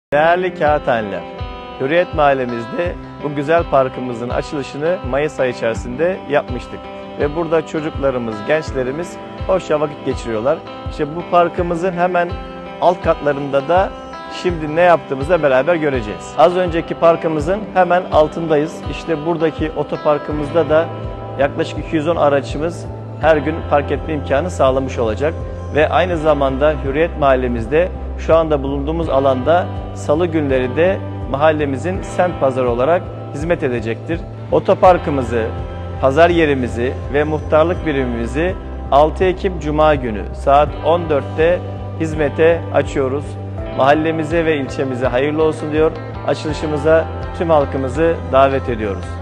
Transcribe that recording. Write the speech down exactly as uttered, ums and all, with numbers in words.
Değerli kağıthaneler, Hürriyet Mahallemizde bu güzel parkımızın açılışını Mayıs ayı içerisinde yapmıştık. Ve burada çocuklarımız, gençlerimiz hoşça vakit geçiriyorlar. İşte bu parkımızın hemen alt katlarında da şimdi ne yaptığımızı beraber göreceğiz. Az önceki parkımızın hemen altındayız. İşte buradaki otoparkımızda da yaklaşık iki yüz on araçımız her gün park etme imkanı sağlamış olacak. Ve aynı zamanda Hürriyet Mahallemizde şu anda bulunduğumuz alanda salı günleri de mahallemizin semt pazarı olarak hizmet edecektir. Otoparkımızı, pazar yerimizi ve muhtarlık birimimizi altı Ekim Cuma günü saat on dörtte hizmete açıyoruz. Mahallemize ve ilçemize hayırlı olsun diyor. Açılışımıza tüm halkımızı davet ediyoruz.